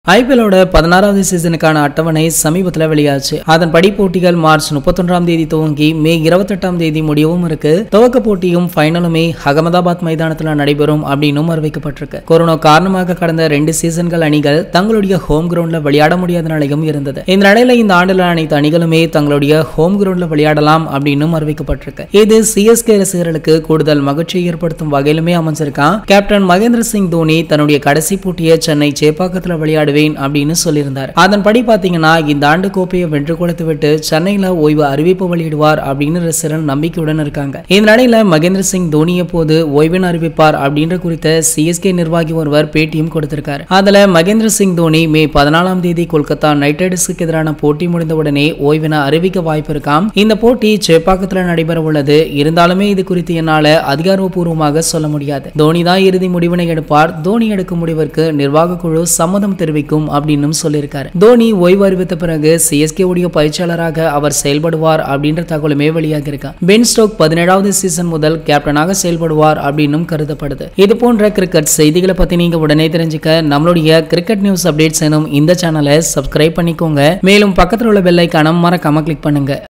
ஐபிஎல்லோட 16வது சீசனுக்கான அட்டவணை சமீபத்தில் வெளியாச்சு. அதன்படி போட்டிகள் மார்ச் 31ஆம் தேதி துவங்கி மே 28ஆம் தேதி முடியவும் இருக்கு. துவக்க போட்டியும் ஃபைனலுமே அகமதாபாத் மைதானத்தில் நடைபெறும் அப்படின்னு அறிவிக்கப்பட்டிருக்கு. கொரோனா காரணமாக கடந்த 2 சீசன்கள் அணிகள் தங்களுடைய ஹோம் கிரவுண்ட்ல விளையாட முடியாத நிலையும் இருந்தது. இந்த நிலையில இந்த ஆண்டுல அனைத்து அணிகளுமே தங்களுடைய ஹோம் கிரவுண்ட்ல விளையாடலாம் அப்படின்னு அறிவிக்கப்பட்டிருக்கு. இது சிஎஸ்கே ரசிகர்களுக்கு கூடுதல் மகிழ்ச்சியை ஏற்படுத்தும் வகையிலுமே அமைஞ்சிருக்கான். கேப்டன் மகேந்திர சிங் தோனி தன்னுடைய கடைசி போட்டியை சென்னை சேப்பாக்கத்தில் விளையாடுவேன் அப்படின்னு சொல்லியிருந்தார். அதன்படி பாத்தீங்கன்னா இந்த ஆண்டு கோப்பையை வென்று கொடுத்து விட்டு சென்னையில ஓய்வு அறிவிப்பு வெளியிடுவார் அப்படின்னு ரசிகர்கள் நம்பிக்கையுடன் இருக்காங்க. இந்த நிலையில மகேந்திர சிங் தோனி எப்போது ஓய்வின் அறிவிப்பார் அப்படின்ற குறித்த சிஎஸ்கே நிர்வாகி ஒருவர் பேட்டியும் கொடுத்திருக்காரு. அதுல மகேந்திர சிங் தோனி மே 14ஆம் தேதி கொல்கத்தா நைட் ரைடர்ஸுக்கு எதிரான போட்டி முடிந்தவுடனே ஓய்வினை அறிவிக்க வாய்ப்பு இருக்காம். இந்த போட்டி சேப்பாக்கத்தில் நடைபெற உள்ளது. இருந்தாலுமே இது குறித்து என்னால அதிகாரப்பூர்வமாக சொல்ல முடியாது. தோனி தான் இறுதி முடிவினை எடுப்பார். தோனி எடுக்கும் முடிவிற்கு நிர்வாக குழு சம்மதம் தெரிவிக்கும் அப்படின்னு சொல்லியிருக்காரு. தோனி ஓய்வு அறிவித்த பிறகு சிஎஸ்கே உடைய பயிற்சியாளராக அவர் செயல்படுவார் அப்படின்ற தகவலுமே வெளியாக இருக்கான். பென் ஸ்டோக் 17வது சீசன் முதல் கேப்டனாக செயல்படுவார் அப்படின்னு கருதப்படுது. இது போன்ற கிரிக்கெட் செய்திகளை பத்தி நீங்க உடனே தெரிஞ்சுக்க நம்மளுடைய கிரிக்கெட் நியூஸ் அப்டேட்ஸ் எனும் இந்த சேனலை சப்ஸ்கிரைப் பண்ணிக்கோங்க. மேலும் பக்கத்தில் உள்ள பெல் ஐகானை மறக்காம கிளிக் பண்ணுங்க.